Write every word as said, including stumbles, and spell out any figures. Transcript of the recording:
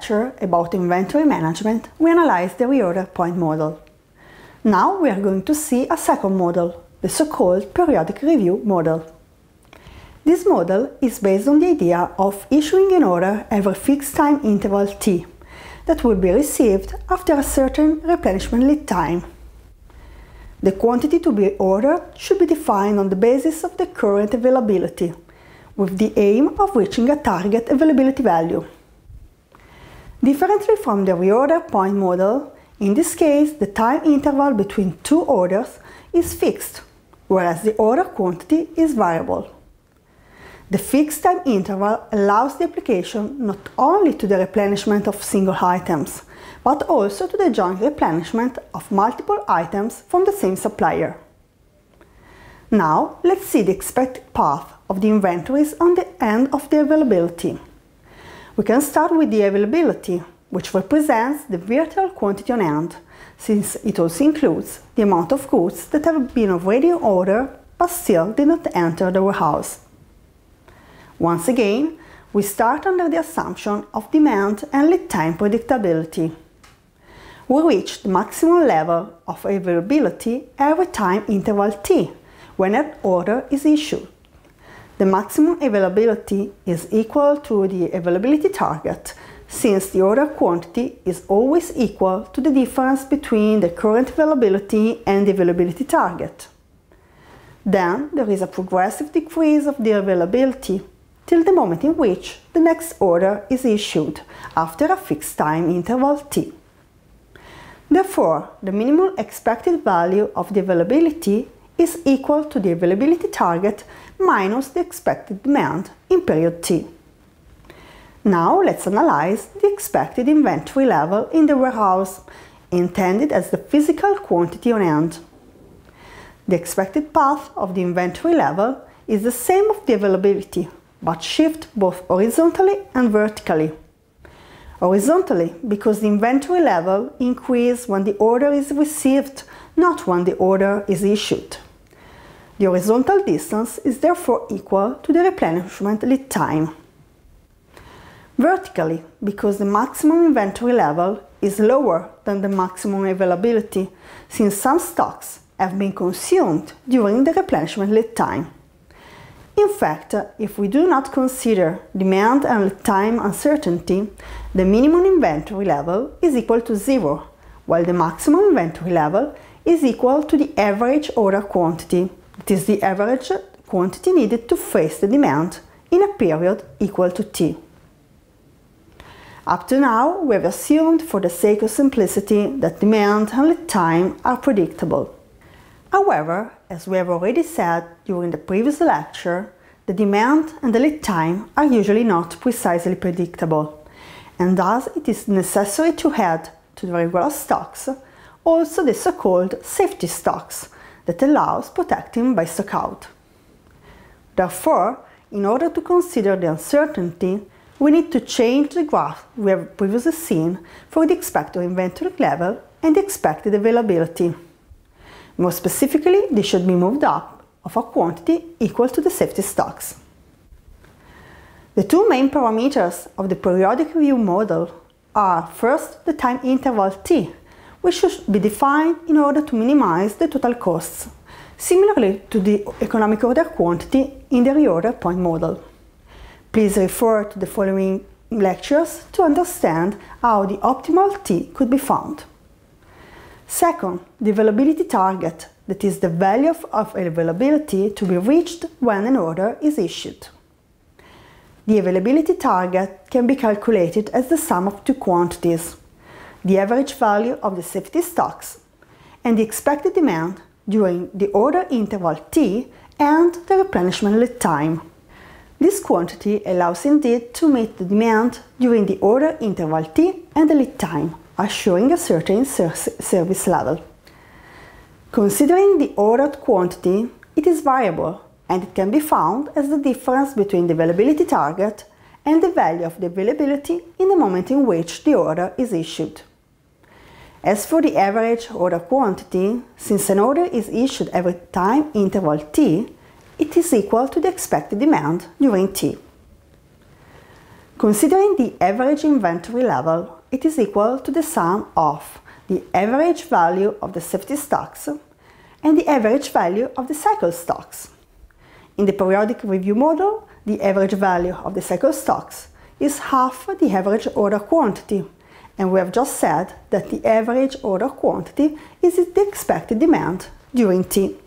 lecture about inventory management, we analyzed the reorder point model. Now we are going to see a second model, the so-called periodic review model. This model is based on the idea of issuing an order every fixed time interval T that will be received after a certain replenishment lead time. The quantity to be ordered should be defined on the basis of the current availability, with the aim of reaching a target availability value. Differently from the reorder point model, in this case the time interval between two orders is fixed, whereas the order quantity is variable. The fixed time interval allows the application not only to the replenishment of single items, but also to the joint replenishment of multiple items from the same supplier. Now let's see the expected path of the inventories on the end of the availability. We can start with the availability, which represents the virtual quantity on hand, since it also includes the amount of goods that have been already ordered but still did not enter the warehouse. Once again, we start under the assumption of demand and lead time predictability. We reach the maximum level of availability every time interval T, when an order is issued. The maximum availability is equal to the availability target, since the order quantity is always equal to the difference between the current availability and the availability target. Then there is a progressive decrease of the availability till the moment in which the next order is issued after a fixed time interval T. Therefore, the minimum expected value of the availability is equal to the availability target minus the expected demand in period T. Now let's analyze the expected inventory level in the warehouse, intended as the physical quantity on hand. The expected path of the inventory level is the same of the availability, but shift both horizontally and vertically. Horizontally, because the inventory level increases when the order is received, not when the order is issued. The horizontal distance is therefore equal to the replenishment lead time. Vertically, because the maximum inventory level is lower than the maximum availability, since some stocks have been consumed during the replenishment lead time. In fact, if we do not consider demand and lead time uncertainty, the minimum inventory level is equal to zero, while the maximum inventory level is equal to the average order quantity, that is the average quantity needed to face the demand in a period equal to T. Up to now, we have assumed, for the sake of simplicity, that demand and lead time are predictable. However, as we have already said during the previous lecture, the demand and the lead time are usually not precisely predictable, and thus it is necessary to add to the regular stocks also the so-called safety stocks that allows protecting by stockout. Therefore, in order to consider the uncertainty, we need to change the graph we have previously seen for the expected inventory level and the expected availability. More specifically, they should be moved up of a quantity equal to the safety stocks. The two main parameters of the periodic review model are first the time interval T, which should be defined in order to minimize the total costs, similarly to the economic order quantity in the reorder point model. Please refer to the following lectures to understand how the optimal T could be found. Second, the availability target, that is the value of availability to be reached when an order is issued. The availability target can be calculated as the sum of two quantities, the average value of the safety stocks and the expected demand during the order interval T and the replenishment lead time. This quantity allows indeed to meet the demand during the order interval T and the lead time, assuring a certain service level. Considering the ordered quantity, it is variable and it can be found as the difference between the availability target and the value of the availability in the moment in which the order is issued. As for the average order quantity, since an order is issued every time interval T, it is equal to the expected demand during T. Considering the average inventory level, it is equal to the sum of the average value of the safety stocks and the average value of the cycle stocks. In the periodic review model, the average value of the cycle stocks is half the average order quantity, and we have just said that the average order quantity is the expected demand during T.